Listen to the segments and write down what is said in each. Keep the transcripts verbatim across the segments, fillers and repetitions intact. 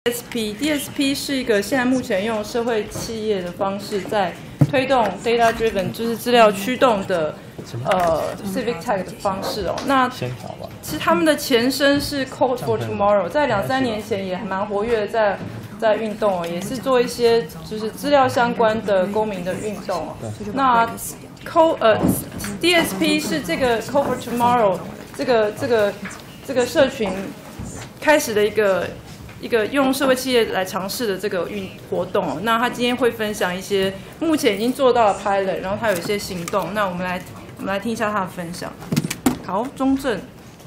D S P，D S P 是一个现在目前用社会企业的方式在推动 data driven， 就是资料驱动的呃 civic tech 的方式哦。那其实他们的前身是 Code for Tomorrow， 在两三年前也还蛮活跃在在运动哦，也是做一些就是资料相关的公民的运动哦。那 Co 呃 D S P 是这个 Code for Tomorrow 这个这个这个社群开始的一个。一个用社会企业来尝试的这个运活动哦，那他今天会分享一些目前已经做到了 pilot， 然后他有一些行动，那我们来我们来听一下他的分享。好，中正。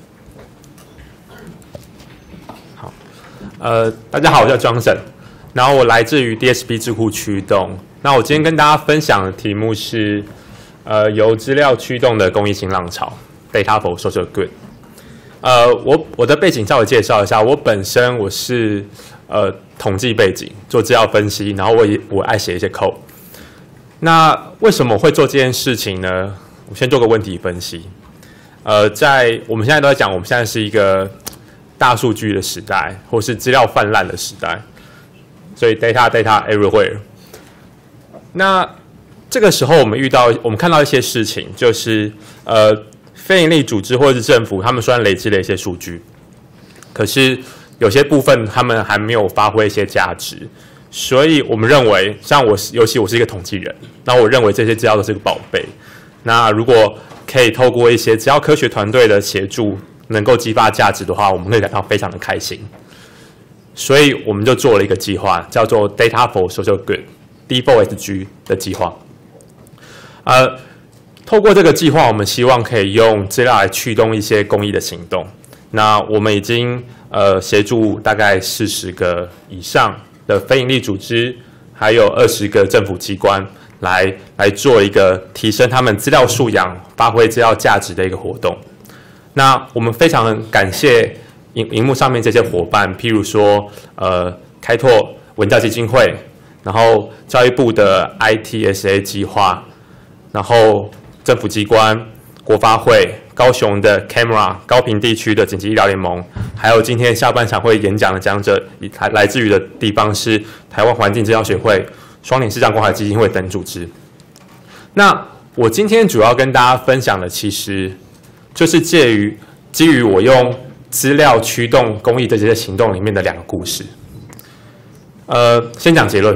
好，呃，大家好，我叫庄正，然后我来自于 D S P 智库驱动。那我今天跟大家分享的题目是，呃，由资料驱动的公益新浪潮 ，Data for Social Good。呃，我我的背景稍微介绍一下。我本身我是呃统计背景，做资料分析，然后我也我爱写一些 code。那为什么我会做这件事情呢？我先做个问题分析。呃，在我们现在都在讲，我们现在是一个大数据的时代，或是资料泛滥的时代，所以 data data everywhere。那这个时候我们遇到，我们看到一些事情，就是呃。非营利组织或者是政府，他们虽然累积了一些数据，可是有些部分他们还没有发挥一些价值，所以我们认为，像我，尤其我是一个统计人，那我认为这些资料都是个宝贝。那如果可以透过一些资料科学团队的协助，能够激发价值的话，我们会感到非常的开心。所以我们就做了一个计划，叫做 Data for Social Good（D four S G） 的计划。呃。透过这个计划，我们希望可以用资料来驱动一些公益的行动。那我们已经呃协助大概四十个以上的非营利组织，还有二十个政府机关来来做一个提升他们资料素养、发挥资料价值的一个活动。那我们非常感谢荧荧幕上面这些伙伴，譬如说呃开拓文教基金会，然后教育部的 I T S A 计划，然后政府机关、国发会、高雄的 Camera、高屏地区的紧急医疗联盟，还有今天下半场会演讲的讲者，来自于的地方是台湾环境资料学会、双联视障关怀基金会等组织。那我今天主要跟大家分享的，其实就是介于基于我用资料驱动公益的这些行动里面的两个故事。呃，先讲结论。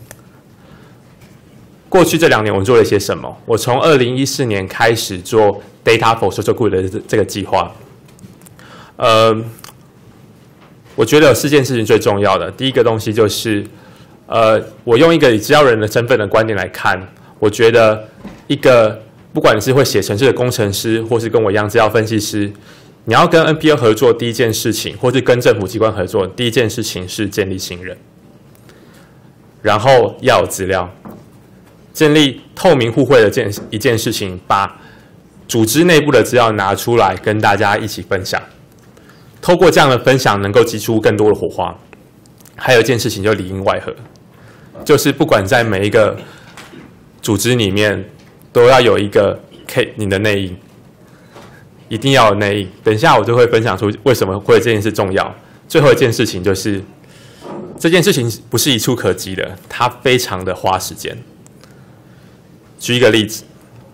过去这两年我做了一些什么？我从二零一四年开始做 Data for Social Good 的这个计划。呃，我觉得有四件事情最重要的。第一个东西就是，呃，我用一个以资料人的身份的观点来看，我觉得一个不管你是会写程式的工程师，或是跟我一样资料分析师，你要跟 N P O 合作，第一件事情，或是跟政府机关合作，第一件事情是建立信任，然后要有资料。建立透明互惠的件一件事情，把组织内部的资料拿出来跟大家一起分享。透过这样的分享，能够激出更多的火花。还有一件事情就里应外合，就是不管在每一个组织里面，都要有一个 K 你的内应，一定要有内应。等一下我就会分享出为什么会这件事重要。最后一件事情就是，这件事情不是一触可及的，它非常的花时间。举一个例子，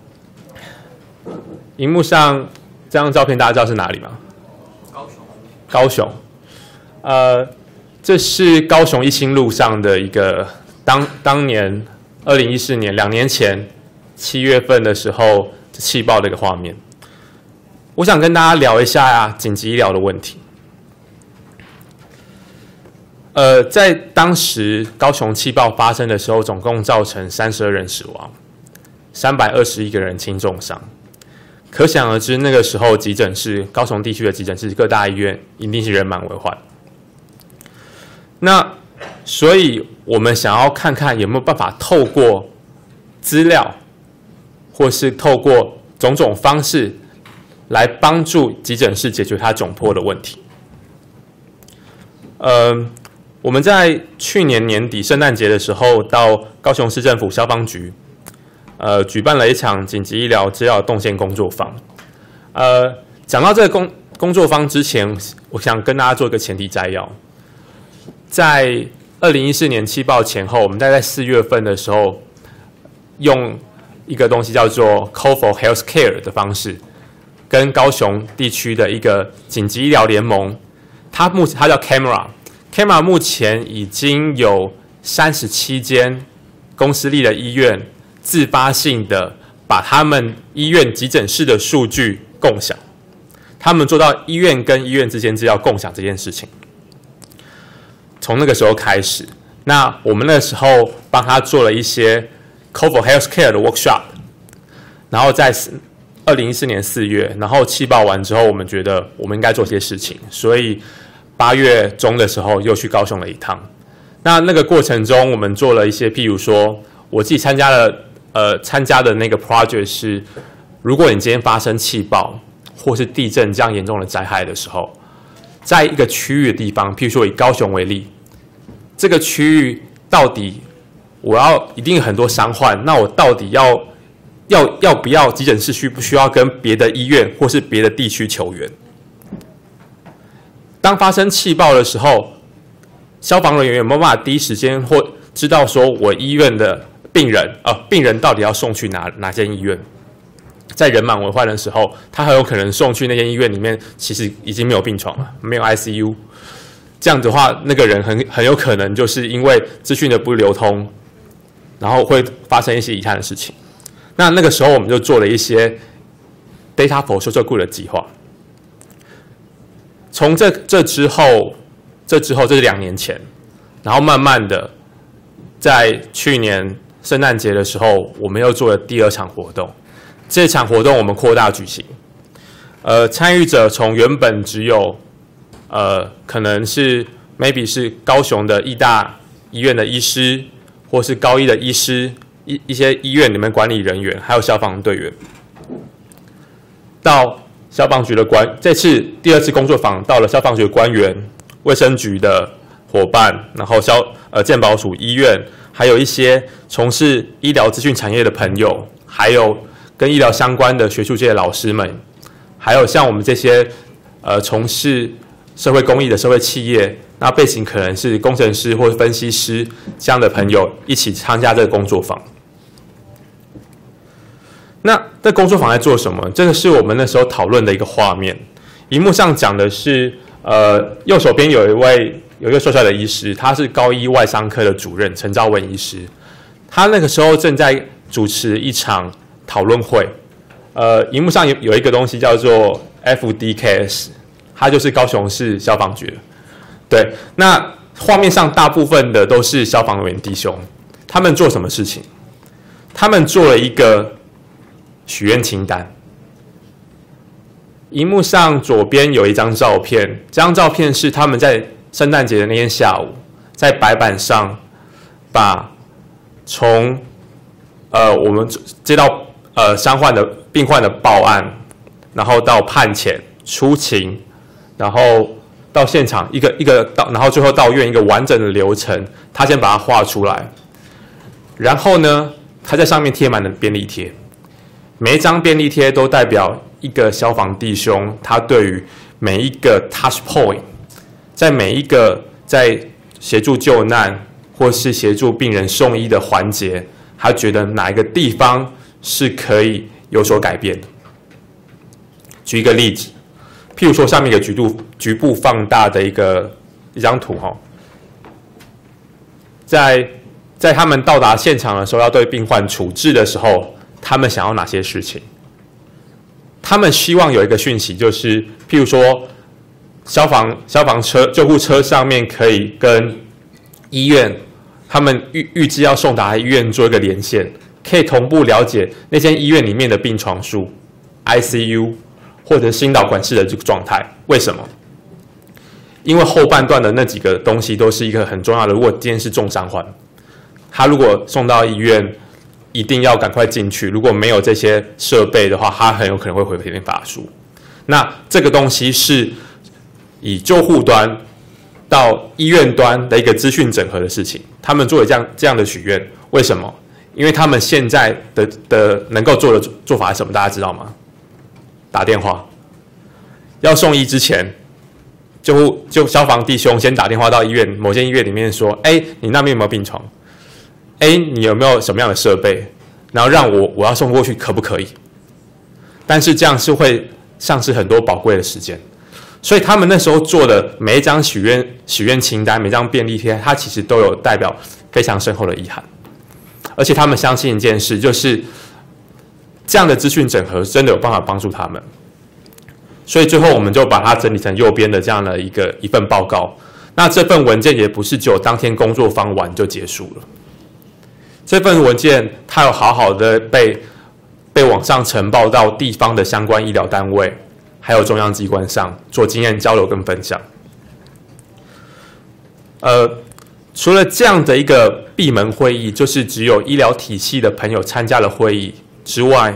荧幕上这张照片大家知道是哪里吗？高雄。高雄，呃，这是高雄一心路上的一个当当年二零一四年两年前七月份的时候气爆的一个画面。我想跟大家聊一下呀、啊，紧急医疗的问题。呃，在当时高雄气爆发生的时候，总共造成三十二人死亡。三百二十一个人轻重伤，可想而知，那个时候急诊室，高雄地区的急诊室，各大医院一定是人满为患。那所以，我们想要看看有没有办法透过资料，或是透过种种方式，来帮助急诊室解决它窘迫的问题。呃，我们在去年年底圣诞节的时候，到高雄市政府消防局。呃，举办了一场紧急医疗资料动线工作坊。呃，讲到这个工工作坊之前，我想跟大家做一个前提摘要。 在二零一四年气爆前后，我们大概在四月份的时候，用一个东西叫做 Call for Healthcare 的方式，跟高雄地区的一个紧急医疗联盟，它目前它叫 Camera，Camera 目前已经有三十七间公私立的医院自发性的把他们医院急诊室的数据共享，他们做到医院跟医院之间资料共享这件事情。从那个时候开始，那我们那个时候帮他做了一些 Call for Healthcare 的 workshop， 然后在二零一四年四月，然后气爆完之后，我们觉得我们应该做些事情，所以八月中的时候又去高雄了一趟。那那个过程中，我们做了一些，譬如说，我自己参加了呃参加的那个 project 是，如果你今天发生气爆或是地震这样严重的灾害的时候，在一个区域的地方，譬如说以高雄为例，这个区域到底我要一定很多伤患，那我到底要要要不要急诊室需不需要跟别的医院或是别的地区求援？当发生气爆的时候，消防人员有没有办法第一时间或知道说我医院的病人呃病人到底要送去哪哪间医院？在人满为患的时候，他很有可能送去那间医院里面，其实已经没有病床了，没有 I C U。这样子的话，那个人很很有可能就是因为资讯的不流通，然后会发生一些遗憾的事情。那那个时候我们就做了一些 data for social good 的计划。从这这之后，这之后这是两年前，然后慢慢的，在去年圣诞节的时候，我们又做了第二场活动。这场活动我们扩大举行，呃，参与者从原本只有，呃，可能是 maybe 是高雄的医大医院的医师，或是高医的医师，一一些医院里面管理人员，还有消防队员，到消防局的官，这次第二次工作坊到了消防局的官员、卫生局的伙伴，然后消呃健保署、医院，还有一些从事医疗资讯产业的朋友，还有跟医疗相关的学术界的老师们，还有像我们这些呃从事社会公益的社会企业，那背景可能是工程师或分析师这样的朋友一起参加这个工作坊。那这工作坊在做什么？这个是我们那时候讨论的一个画面。荧幕上讲的是，呃，右手边有一位有一个帅帅的医师，他是高医外伤科的主任陈昭文医师，他那个时候正在主持一场讨论会。呃，荧幕上有有一个东西叫做 F D K S， 它就是高雄市消防局。对，那画面上大部分的都是消防员弟兄，他们做什么事情？他们做了一个许愿清单。荧幕上左边有一张照片，这张照片是他们在圣诞节的那天下午，在白板上把从呃我们接到呃伤患的病患的报案，然后到判遣、出勤，然后到现场一个一个到，然后最后到院一个完整的流程，他先把它画出来，然后呢，他在上面贴满了便利贴。每一张便利贴都代表一个消防弟兄，他对于每一个 touch point， 在每一个在协助救难或是协助病人送医的环节，他觉得哪一个地方是可以有所改变的。举一个例子，譬如说下面一个局部局部放大的一个一张图哈，在在他们到达现场的时候，要对病患处置的时候，他们想要哪些事情？他们希望有一个讯息，就是譬如说，消防消防车、救护车上面可以跟医院，他们预预计要送达医院做一个连线，可以同步了解那间医院里面的病床数、I C U 或者心导管室的这个状态。为什么？因为后半段的那几个东西都是一个很重要的。如果今天是重伤患，他如果送到医院，一定要赶快进去。如果没有这些设备的话，他很有可能会回天乏术。那这个东西是以救护端到医院端的一个资讯整合的事情。他们做了这样这样的许愿，为什么？因为他们现在的的能够做的做法是什么？大家知道吗？打电话。要送医之前， 救护就消防弟兄先打电话到医院某间医院里面说，哎，你那边有没有病床？哎，你有没有什么样的设备？然后让我我要送过去，可不可以？但是这样是会丧失很多宝贵的时间，所以他们那时候做的每一张许愿许愿清单，每张便利贴，它其实都有代表非常深厚的意涵。而且他们相信一件事，就是这样的资讯整合真的有办法帮助他们。所以最后我们就把它整理成右边的这样的一个一份报告。那这份文件也不是只有当天工作坊完就结束了。这份文件它有好好的被被往上呈报到地方的相关医疗单位，还有中央机关上做经验交流跟分享。呃，除了这样的一个闭门会议，就是只有医疗体系的朋友参加了会议之外，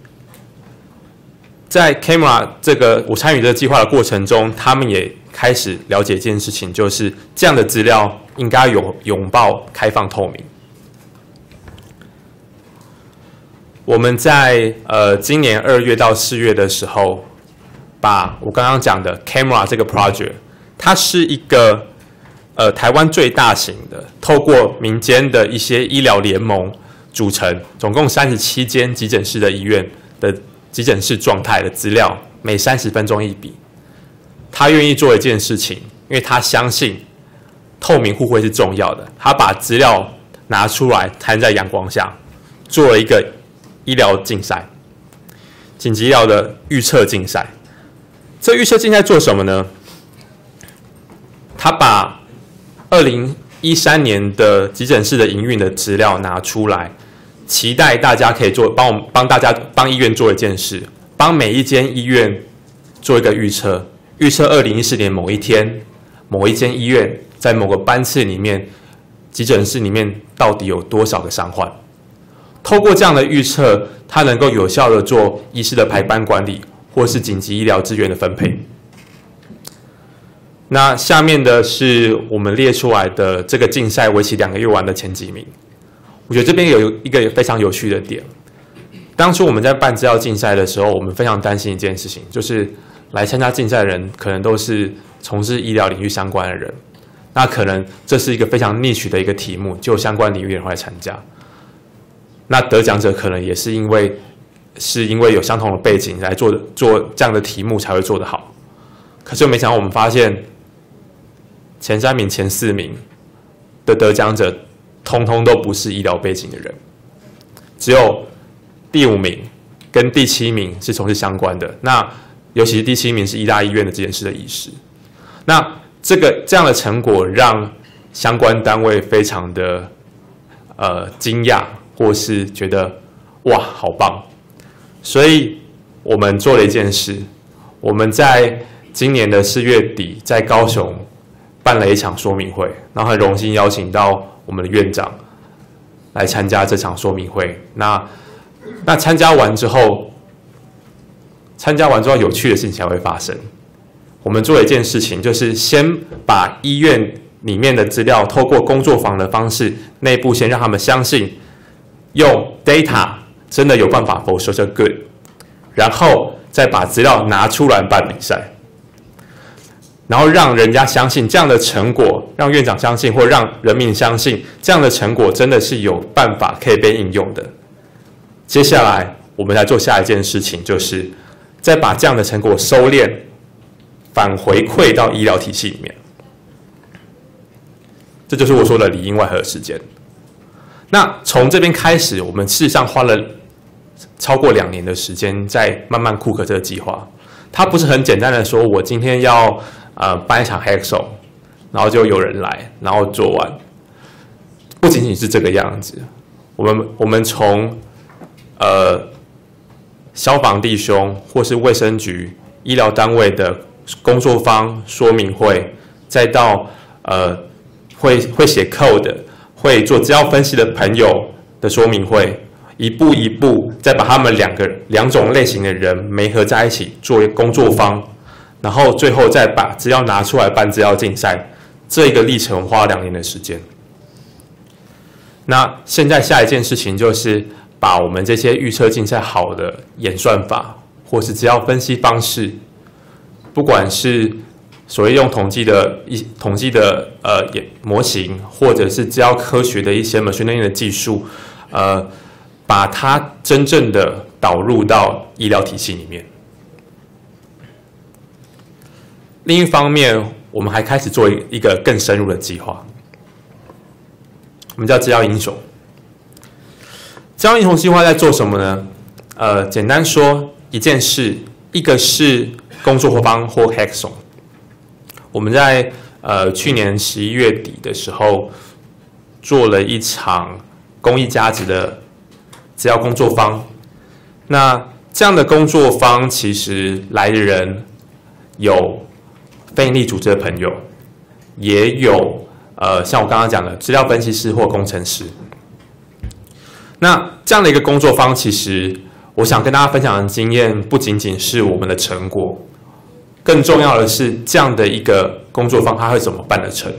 在 Camera 这个我参与这个计划的过程中，他们也开始了解一件事情，就是这样的资料应该有拥抱开放透明。我们在呃今年二月到四月的时候，把我刚刚讲的 Camera 这个 project， 它是一个呃台湾最大型的，透过民间的一些医疗联盟组成，总共三十七间急诊室的医院的急诊室状态的资料，每三十分钟一笔。他愿意做一件事情，因为他相信透明互惠是重要的。他把资料拿出来摊在阳光下，做了一个医疗竞赛，紧急医疗的预测竞赛。这预测竞赛做什么呢？他把二零一三年的急诊室的营运的资料拿出来，期待大家可以做帮我们帮大家帮医院做一件事，帮每一间医院做一个预测。预测二零一四年某一天，某一间医院在某个班次里面，急诊室里面到底有多少个伤患？透过这样的预测，它能够有效的做医师的排班管理，或是紧急医疗资源的分配。那下面的是我们列出来的这个竞赛为期两个月完的前几名。我觉得这边有一个非常有趣的点。当初我们在办资料竞赛的时候，我们非常担心一件事情，就是来参加竞赛的人可能都是从事医疗领域相关的人，那可能这是一个非常 niche 的一个题目，就相关领域的人会来参加。那得奖者可能也是因为是因为有相同的背景来做做这样的题目才会做得好。可是没想到我们发现前三名、前四名的得奖者，通通都不是医疗背景的人，只有第五名跟第七名是从事相关的。那尤其是第七名是医大医院的急诊室的医师。那这个这样的成果让相关单位非常的呃惊讶，或是觉得哇好棒。所以我们做了一件事，我们在今年的四月底在高雄办了一场说明会，然后很荣幸邀请到我们的院长来参加这场说明会。那那参加完之后，参加完之后有趣的事情才会发生。我们做了一件事情，就是先把医院里面的资料透过工作坊的方式，内部先让他们相信用 data 真的有办法 for social good， 然后再把资料拿出来办比赛。然后让人家相信这样的成果，让院长相信，或让人民相信这样的成果真的是有办法可以被应用的。接下来我们来做下一件事情，就是再把这样的成果收敛，返回馈到医疗体系里面。这就是我说的里应外合的时间。那从这边开始，我们事实上花了超过两年的时间在慢慢库克这个计划。它不是很简单的说，我今天要呃办一场 Hackathon， 然后就有人来，然后做完。不仅仅是这个样子，我们我们从呃消防弟兄或是卫生局、医疗单位的工作坊说明会，再到呃会会写 code、会做资料分析的朋友的说明会。一步一步，再把他们两个两种类型的人媒合在一起，作为工作坊，然后最后再把资料拿出来办资料竞赛。这一个历程花了两年的时间。那现在下一件事情就是把我们这些预测竞赛好的演算法，或是资料分析方式，不管是所谓用统计的一统计的呃模型，或者是资料科学的一些 machine learning 的技术，呃，把它真正的导入到医疗体系里面。另一方面，我们还开始做一个更深入的计划，我们叫资料英雄。资料英雄计划在做什么呢？呃，简单说一件事，一个是工作坊或 Hackathon。我们在呃去年十一月底的时候，做了一场公益价值的资料工作坊。那这样的工作坊，其实来的人有非营利组织的朋友，也有呃像我刚刚讲的资料分析师或工程师。那这样的一个工作坊，其实我想跟大家分享的经验，不仅仅是我们的成果。更重要的是，这样的一个工作坊，它会怎么办得成？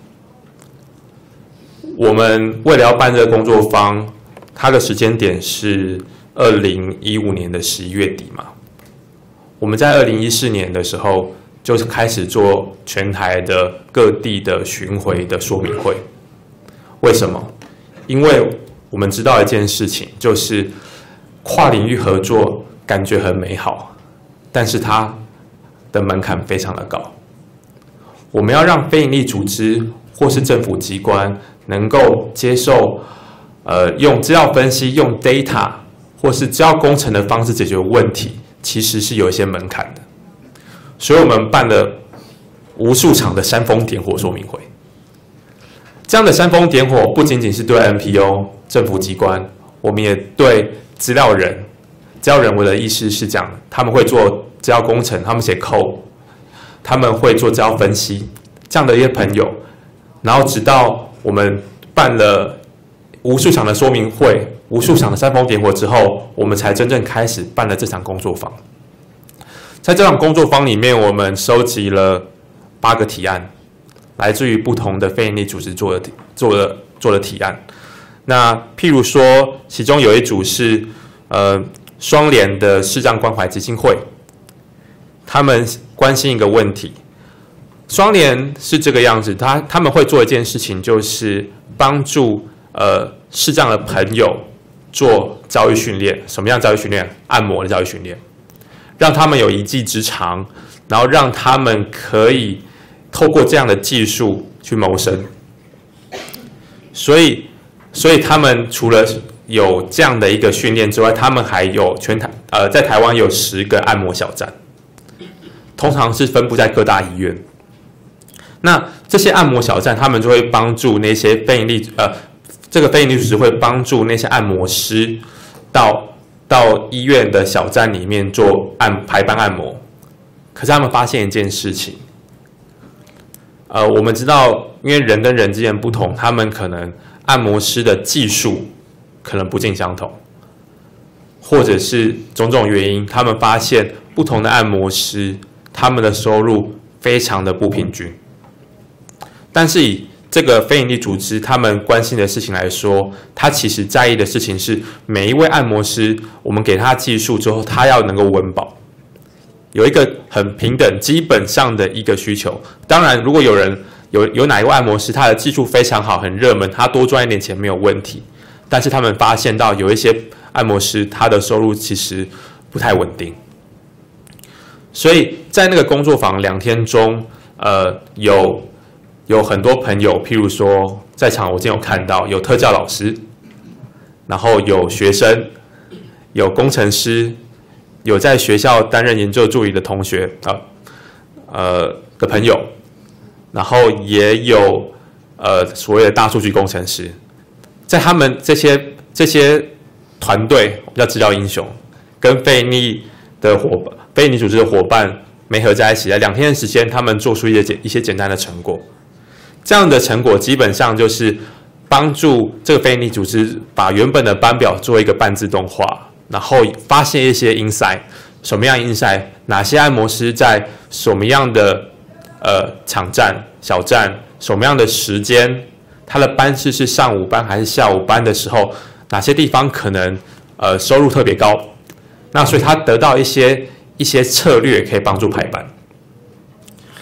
我们为了要办这个工作坊，它的时间点是二零一五年的十一月底嘛。我们在二零一四年的时候，就是开始做全台的各地的巡回的说明会。为什么？因为我们知道一件事情，就是跨领域合作感觉很美好，但是它的门槛非常的高。我们要让非营利组织或是政府机关能够接受，呃，用资料分析、用 data 或是资料工程的方式解决问题，其实是有一些门槛的。所以我们办了无数场的煽风点火说明会。这样的煽风点火不仅仅是对 N P O 政府机关，我们也对资料人。资料人我的意思是讲，他们会做资料工程，他们写 code， 他们会做资料分析，这样的一些朋友，然后直到我们办了无数场的说明会、无数场的煽风点火之后，我们才真正开始办了这场工作坊。在这场工作坊里面，我们收集了八个提案，来自于不同的非营利组织做的做的做的提案。那譬如说，其中有一组是呃。双联的视障关怀基金会，他们关心一个问题。双联是这个样子，他他们会做一件事情，就是帮助呃视障的朋友做教育训练。什么样教育训练？按摩的教育训练，让他们有一技之长，然后让他们可以透过这样的技术去谋生。所以，所以他们除了有这样的一个训练之外，他们还有全台呃，在台湾有十个按摩小站，通常是分布在各大医院。那这些按摩小站，他们就会帮助那些非营利呃，这个非营利组织会帮助那些按摩师到到医院的小站里面做按排班按摩。可是他们发现一件事情，呃，我们知道，因为人跟人之间不同，他们可能按摩师的技术可能不尽相同，或者是种种原因，他们发现不同的按摩师，他们的收入非常的不平均。但是以这个非营利组织他们关心的事情来说，他其实在意的事情是每一位按摩师，我们给他技术之后，他要能够温饱，有一个很平等基本上的一个需求。当然，如果有人有有哪一位按摩师他的技术非常好，很热门，他多赚一点钱没有问题。但是他们发现到有一些按摩师，他的收入其实不太稳定，所以在那个工作坊两天中，呃，有有很多朋友，譬如说在场我今天有看到有特教老师，然后有学生，有工程师，有在学校担任研究助理的同学啊，呃的朋友，然后也有呃所谓的大数据工程师。在他们这些这些团队，叫资料英雄，跟非营利的伙伴、非营利组织的伙伴媒合在一起，在两天的时间，他们做出一些简一些简单的成果。这样的成果基本上就是帮助这个非营利组织把原本的班表做一个半自动化，然后发现一些 insight， 什么样 insight， 哪些按摩师在什么样的呃场站、小站，什么样的时间。他的班次是上午班还是下午班的时候，哪些地方可能呃收入特别高？那所以他得到一些一些策略可以帮助排班。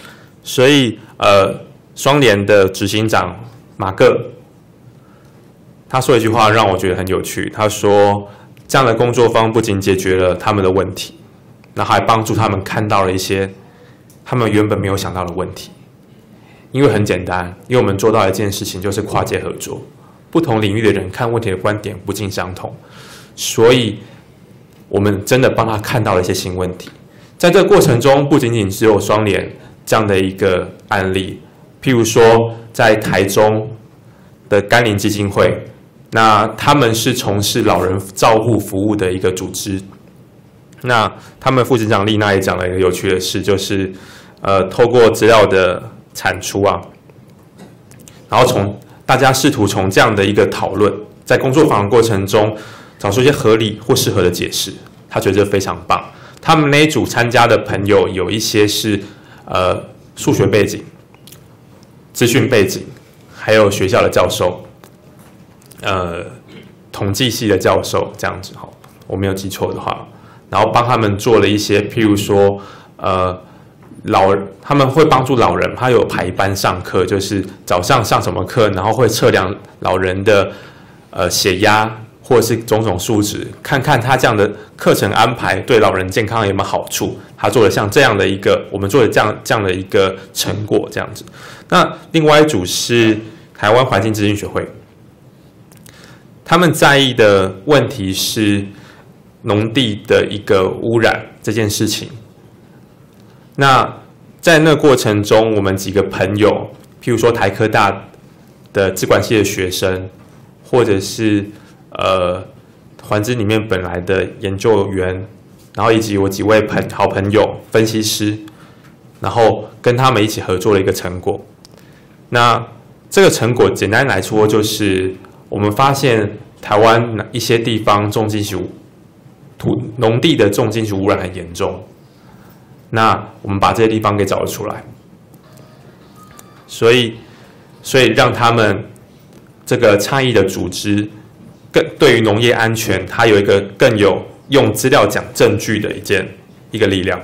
所以呃，双联的执行长马各，他说一句话让我觉得很有趣，他说这样的工作坊不仅解决了他们的问题，那还帮助他们看到了一些他们原本没有想到的问题。因为很简单，因为我们做到一件事情就是跨界合作，不同领域的人看问题的观点不尽相同，所以我们真的帮他看到了一些新问题。在这个过程中，不仅仅只有双联这样的一个案例，譬如说在台中的甘霖基金会，那他们是从事老人照护服务的一个组织。那他们副执长丽娜也讲了一个有趣的事，就是呃，透过资料的产出啊，然后从大家试图从这样的一个讨论，在工作坊的过程中找出一些合理或适合的解释，他觉得这非常棒。他们那一组参加的朋友有一些是呃数学背景、资讯背景，还有学校的教授，呃统计系的教授这样子哈，我没有记错的话，然后帮他们做了一些，譬如说呃。老他们会帮助老人，他有排班上课，就是早上上什么课，然后会测量老人的呃血压或者是种种数值，看看他这样的课程安排对老人健康有没有好处。他做了像这样的一个，我们做了这样这样的一个成果这样子。那另外一组是台湾环境资讯学会，他们在意的问题是农地的一个污染这件事情。那在那过程中，我们几个朋友，譬如说台科大的资管系的学生，或者是呃环资里面本来的研究员，然后以及我几位朋好朋友分析师，然后跟他们一起合作了一个成果。那这个成果简单来说，就是我们发现台湾一些地方重金属土农地的重金属污染很严重。那我们把这些地方给找了出来，所以，所以让他们这个倡议的组织，更对于农业安全，它有一个更有用资料讲证据的一件一个力量。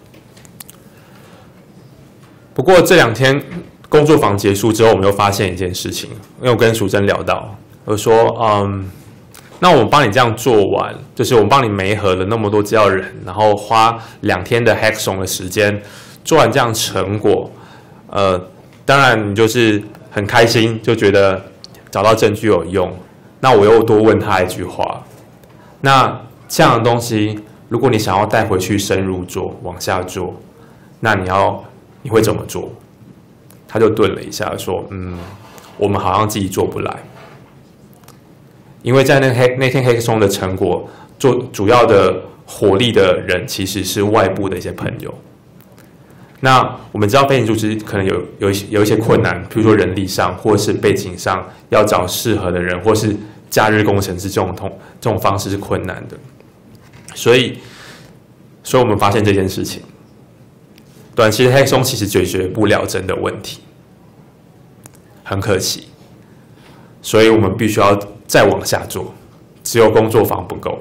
不过这两天工作坊结束之后，我们又发现一件事情，因为我跟淑珍聊到，我说，嗯。那我们帮你这样做完，就是我们帮你媒合了那么多资料人，然后花两天的 hackathon 的时间做完这样成果，呃，当然你就是很开心，就觉得找到证据有用。那我又多问他一句话，那这样的东西，如果你想要带回去深入做，往下做，那你要你会怎么做？他就顿了一下，说，嗯，我们好像自己做不来。因为在那黑那天黑松的成果，做主要的火力的人其实是外部的一些朋友。那我们知道非营组织可能有有有一些困难，比如说人力上或是背景上要找适合的人，或是假日工程师这种通这种方式是困难的。所以，所以我们发现这件事情，短期的黑松其实解决不了真的问题，很可惜。所以我们必须要再往下做，只有工作坊不够。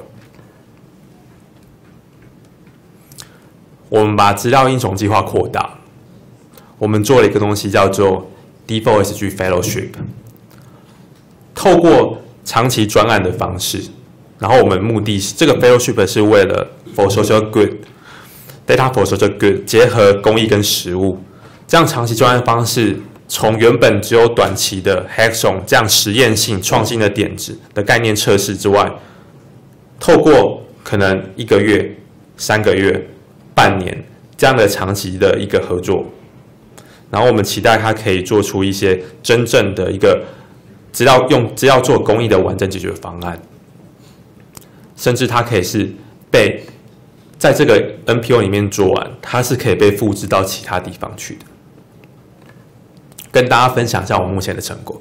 我们把资料英雄计划扩大，我们做了一个东西叫做 D 四 S G Fellowship， 透过长期专案的方式，然后我们目的是这个 Fellowship 是为了 for social good，data for social good， 结合公益跟实务，这样长期专案方式。从原本只有短期的 hackathon 这样实验性创新的点子的概念测试之外，透过可能一个月、三个月、半年这样的长期的一个合作，然后我们期待它可以做出一些真正的一个资料用资料做公益的完整解决方案，甚至它可以是被在这个 N P O 里面做完，它是可以被复制到其他地方去的。跟大家分享一下我目前的成果。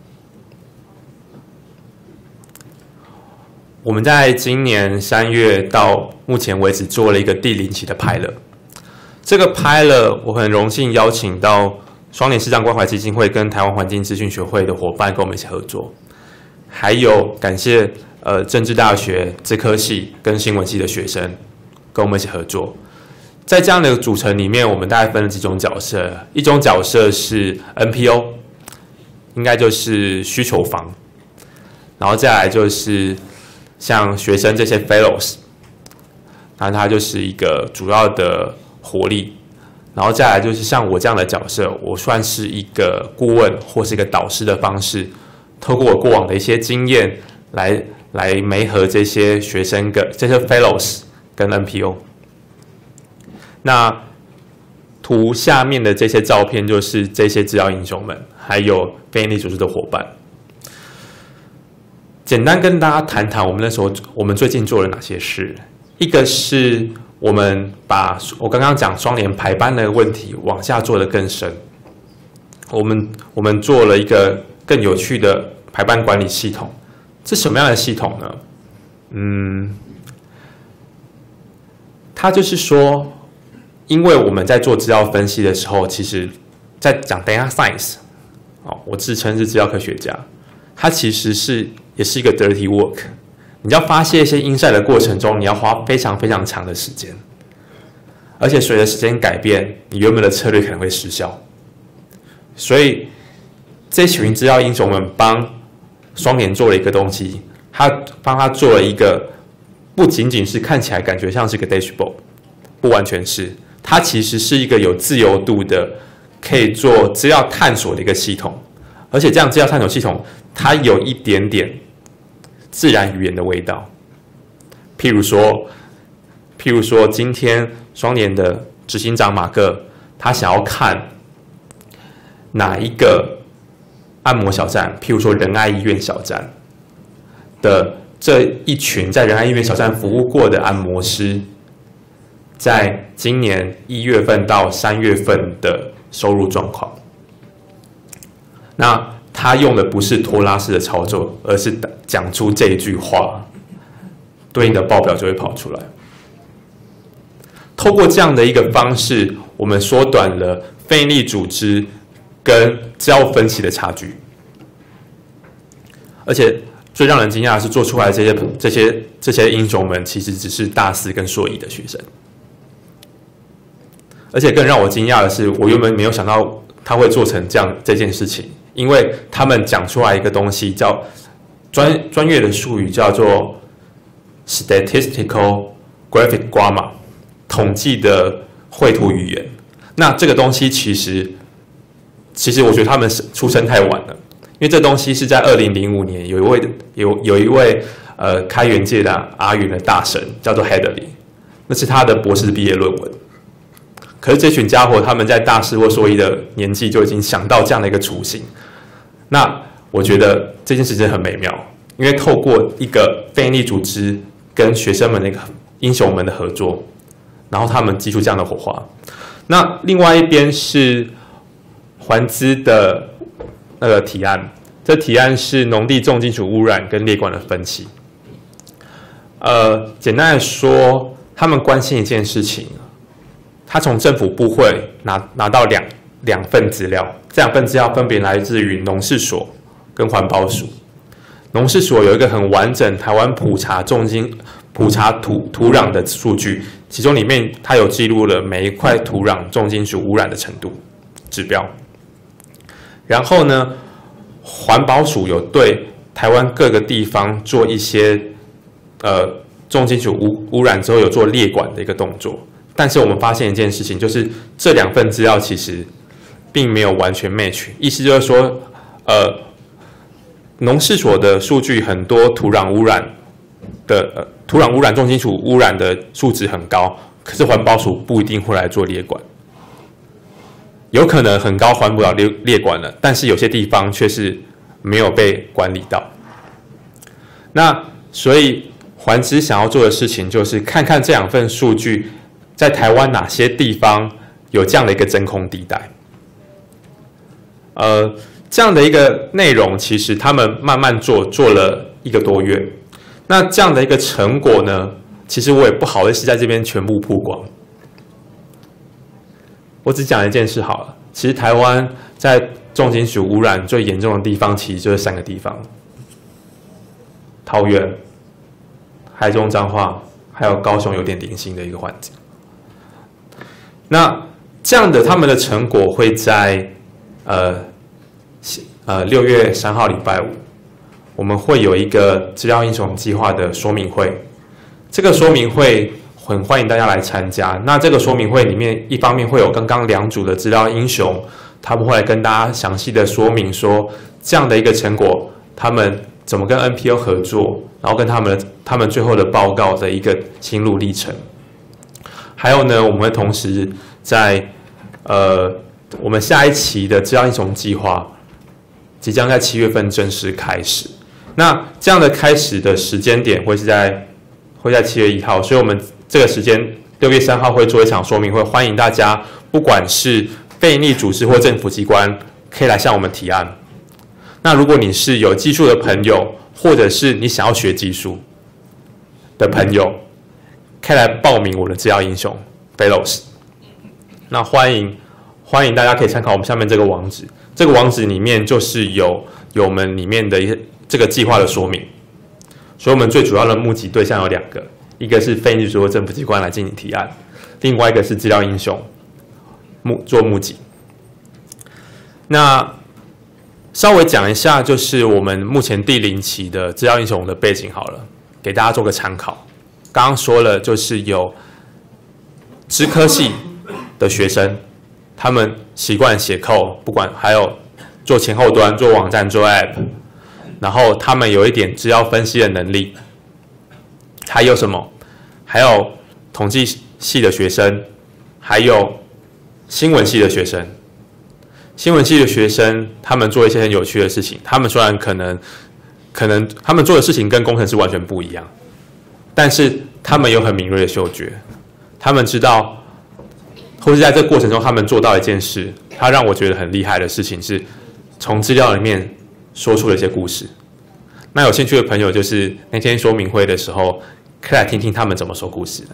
我们在今年三月到目前为止做了一个第零期的pilot。这个pilot我很荣幸邀请到双联视障关怀基金会跟台湾环境资讯学会的伙伴跟我们一起合作，还有感谢呃政治大学资科系跟新闻系的学生跟我们一起合作。 在这样的组成里面，我们大概分了几种角色，一种角色是 N P O， 应该就是需求方，然后再来就是像学生这些 Fellows， 那它就是一个主要的活力，然后再来就是像我这样的角色，我算是一个顾问或是一个导师的方式，透过我过往的一些经验来来媒合这些学生跟这些 Fellows 跟 N P O。那图下面的这些照片就是这些治疗英雄们，还有非营利组织的伙伴。简单跟大家谈谈我们那时候我们最近做了哪些事。一个是我们把我刚刚讲双联排班的问题往下做得更深，我们我们做了一个更有趣的排班管理系统。这什么样的系统呢？嗯，它就是说，因为我们在做资料分析的时候，其实在讲 data science， 哦，我自称是资料科学家，它其实是也是一个 dirty work。你要发现一些 insight 的过程中，你要花非常非常长的时间，而且随着时间改变，你原本的策略可能会失效。所以这群资料英雄们帮双联做了一个东西，他帮他做了一个不仅仅是看起来感觉像是个 dashboard， 不完全是，它其实是一个有自由度的，可以做资料探索的一个系统。而且这样资料探索系统，它有一点点自然语言的味道。譬如说，譬如说，今天双联的执行长马克，他想要看哪一个按摩小站，譬如说仁爱医院小站的这一群在仁爱医院小站服务过的按摩师，在今年一月份到三月份的收入状况。那他用的不是拖拉式的操作，而是讲出这一句话，对应的报表就会跑出来。透过这样的一个方式，我们缩短了非营利组织跟资料分析的差距。而且最让人惊讶的是，做出来的这些这些这些英雄们，其实只是大四跟硕一的学生。而且更让我惊讶的是，我原本没有想到他会做成这样这件事情。因为他们讲出来一个东西叫专专业的术语叫做 statistical graphic grammar， 统计的绘图语言。那这个东西其实，其实我觉得他们出生太晚了，因为这东西是在二零零五年有一位有有一位呃开源界的阿元的大神叫做 Hadley， 那是他的博士毕业论文。可是这群家伙他们在大四或硕一的年纪就已经想到这样的一个雏形，那我觉得这件事真的很美妙，因为透过一个非营利组织跟学生们的一个英雄们的合作，然后他们激出这样的火花。那另外一边是环资的那个提案，这提案是农地重金属污染跟列管的分析。呃，简单来说，他们关心一件事情。他从政府部会拿拿到两两份资料，这两份资料分别来自于农事所跟环保署。农事所有一个很完整台湾普查重金普查土土壤的数据，其中里面它有记录了每一块土壤重金属污染的程度指标。然后呢，环保署有对台湾各个地方做一些呃重金属污污染之后有做列管的一个动作。但是我们发现一件事情，就是这两份资料其实并没有完全 match， 意思就是说，呃，农事所的数据很多土壤污染的、呃、土壤污染、重金属污染的数值很高，可是环保署不一定会来做列管，有可能很高环保列列管了，但是有些地方却是没有被管理到。那所以环资想要做的事情就是看看这两份数据。在台湾哪些地方有这样的一个真空地带？呃，这样的一个内容，其实他们慢慢做，做了一个多月。那这样的一个成果呢，其实我也不好意思在这边全部曝光。我只讲一件事好了，其实台湾在重金属污染最严重的地方，其实就是三个地方：桃园、台中彰化，还有高雄有点零星的一个环境。 那这样的他们的成果会在呃呃六月三号礼拜五，我们会有一个资料英雄计划的说明会。这个说明会很欢迎大家来参加。那这个说明会里面，一方面会有刚刚两组的资料英雄，他们会来跟大家详细的说明说这样的一个成果，他们怎么跟 N P O 合作，然后跟他们的他们最后的报告的一个心路历程。还有呢，我们会同时在呃我们下一期的资料英雄计划即将在七月份正式开始。那这样的开始的时间点会是在会在七月一号，所以我们这个时间六月三号会做一场说明会，欢迎大家，不管是非营利组织或政府机关，可以来向我们提案。那如果你是有技术的朋友，或者是你想要学技术的朋友，可以来报名我的资料英雄 Fellows。那欢迎欢迎大家可以参考我们下面这个网址，这个网址里面就是有有我们里面的一些这个计划的说明。所以我们最主要的募集对象有两个，一个是非营利组织或政府机关来进行提案，另外一个是资料英雄募做募集。那稍微讲一下，就是我们目前第零期的资料英雄的背景好了，给大家做个参考。刚刚说了，就是有资科系的学生，他们习惯写 code， 不管还有做前后端、做网站、做 app， 然后他们有一点资料分析的能力。还有什么？还有统计系的学生，还有新闻系的学生。新闻系的学生，他们做一些很有趣的事情。他们虽然可能可能他们做的事情跟工程师完全不一样，但是他们有很敏锐的嗅觉，他们知道，或是在这个过程中，他们做到一件事，他让我觉得很厉害的事情是，从资料里面说出了一些故事。那有兴趣的朋友，就是那天说明会的时候，可以来听听他们怎么说故事的。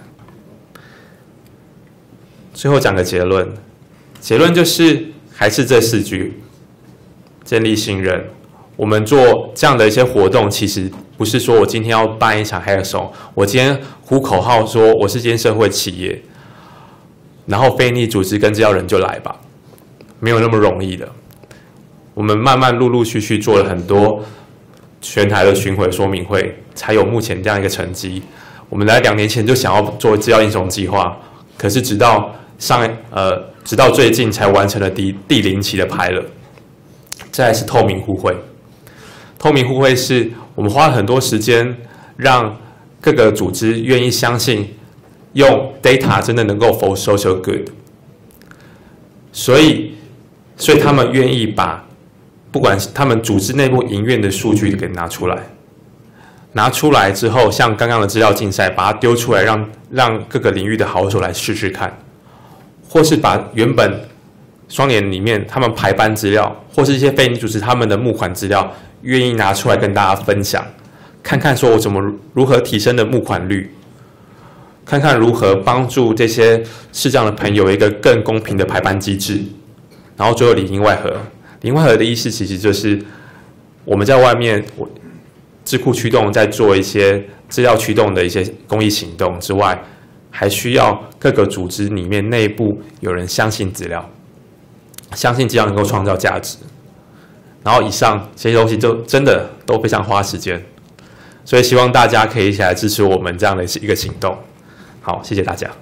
最后讲个结论，结论就是还是这四句：建立信任。我们做这样的一些活动，其实不是说我今天要办一场 hackathon， 我今天呼口号说我是间社会企业，然后非营利组织跟资料人就来吧，没有那么容易的。我们慢慢陆陆续续做了很多全台的巡回说明会，才有目前这样一个成绩。我们在两年前就想要做资料英雄计划，可是直到上呃直到最近才完成了第第零期的pilot。再来是透明互惠。透明互惠是我们花了很多时间，让各个组织愿意相信用 data 真的能够 for social good， 所以所以他们愿意把不管是他们组织内部营运的数据给拿出来，拿出来之后，像刚刚的资料竞赛，把它丢出来让，让各个领域的好手来试试看，或是把原本双联里面他们排班资料，或是一些非营利组织他们的募款资料，愿意拿出来跟大家分享，看看说我怎么如何提升的募款率，看看如何帮助这些视障的朋友有一个更公平的排班机制，然后最后里应外合。里应外合的意思其实就是我们在外面智库驱动在做一些资料驱动的一些公益行动之外，还需要各个组织里面内部有人相信资料，相信资料能够创造价值。然后以上这些东西就真的都非常花时间，所以希望大家可以一起来支持我们这样的一个行动。好，谢谢大家。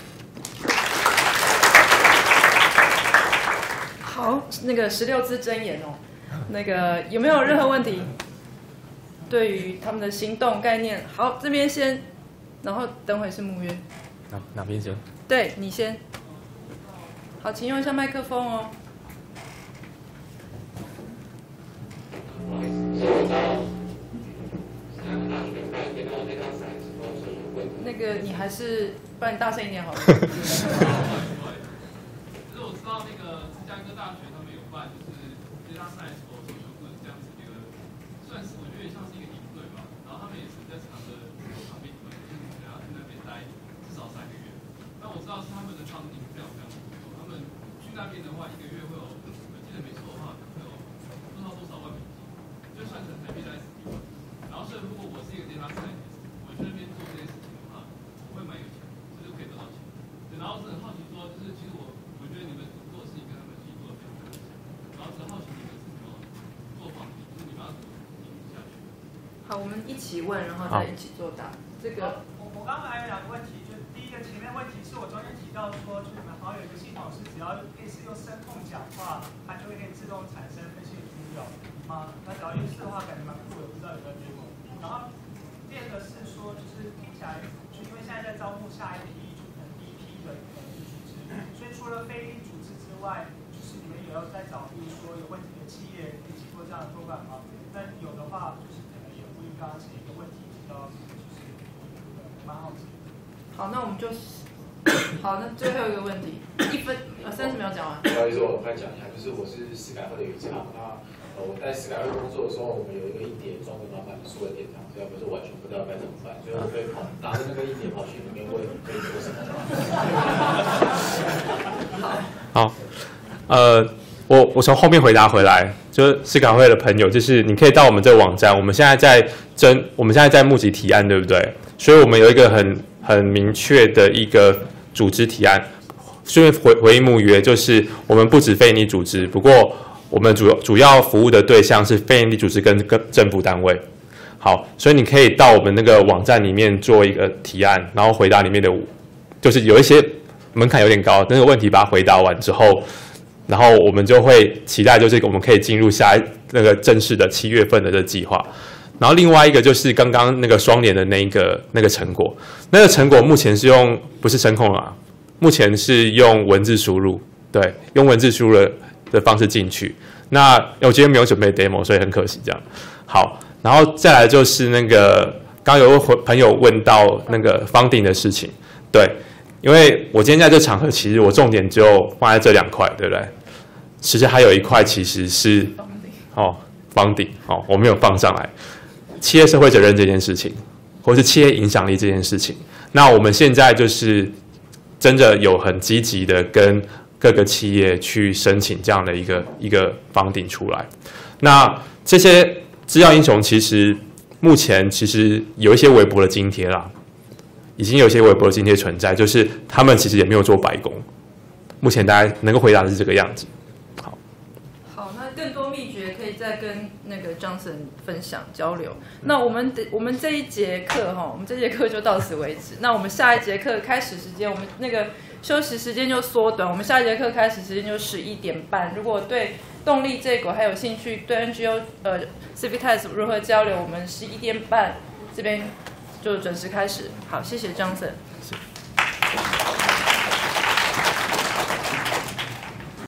好，那个十六字真言哦，那个有没有任何问题？对于他们的行动概念，好，这边先，然后等会是木约。 哪哪边先？ 对你先。好，请用一下麦克风哦。那个你还是，不然你大声一点好了。其实我知道那个芝加哥大学他们有办，就是 data science for social good 这样子一个，算是我觉得也像是一个营队吧。然后他们也是在长的长兵团，就是想要去那边待至少三个月。那我知道是他们的场景非常非常不错，他们去那边的话，一个月会有，我记得没错的话，会有不知道多少万美金，就算成台币大概十几万。然后所以如果我是一个 data scientist， 我去那边做这些事情的话，我会蛮有钱，就是可以得到钱。对，然后是很好奇说，就是其实我好，我们一起问，然后再一起作答。这个我我刚刚还有两个问题，就第一个前面问题是我中间提到说，就你们好像有一个系统是只要类似用声控讲话，它就会可以自动产生分析的资料啊。那只要用四的话，感觉蛮酷的，不知道有没有结果。然后第二个是说，就是听起来，就因为现在在招募下一批，就可能第一批的人力组织，所以除了非营利组织之外，就是你们也要在找，比如说有问题的企业一起做这样的program吗？那有的话，就是可能也呼应刚刚前一个问题提到，就是蛮好奇。 好，那我们就好，那最后一个问题，一分呃三十秒讲完。 不好意思，我快讲一下，就是我是思改会的余畅，那呃我在思改会工作的时候，我们有一个硬碟装的满满的数位典藏，所以我是完全不知道该怎么办，所以我可以跑拿着那个硬碟跑去里面问可以做什么。 好，呃，我我从后面回答回来，就是思改会的朋友，就是你可以到我们这个网站，我们现在在征，我们现在在募集提案，对不对？所以我们有一个很很明确的一个组织提案，顺便回回应募约，就是我们不止非营利组织，不过我们主主要服务的对象是非营利组织跟跟政府单位。好，所以你可以到我们那个网站里面做一个提案，然后回答里面的，就是有一些门槛有点高，那个问题把它回答完之后，然后我们就会期待就是我们可以进入下一那个正式的七月份的这个计划。然后另外一个就是刚刚那个双联的那一个那个成果，那个成果目前是用不是声控啊，目前是用文字输入，对，用文字输入的方式进去。那我今天没有准备 demo， 所以很可惜这样。好，然后再来就是那个刚有位朋友问到那个funding的事情，对，因为我今天在这场合，其实我重点就放在这两块，对不对？其实还有一块其实是哦 funding 哦，我没有放上来。企业社会责任这件事情，或是企业影响力这件事情，那我们现在就是真的有很积极的跟各个企业去申请这样的一个一个funding出来。那这些制药英雄其实目前其实有一些微薄的津贴啦，已经有一些微薄的津贴存在，就是他们其实也没有做白工。目前大家能够回答的是这个样子。好， 好，那更多秘诀可以再跟那个 Johnson 分享交流。那我们的我们这一节课哈，我们这节课就到此为止。那我们下一节课开始时间，我们那个休息时间就缩短，我们下一节课开始时间就十一点半。如果对动力这一股还有兴趣，对 N G O 呃 Civitas 如何交流，我们十一点半这边就准时开始。好，谢谢 Johnson。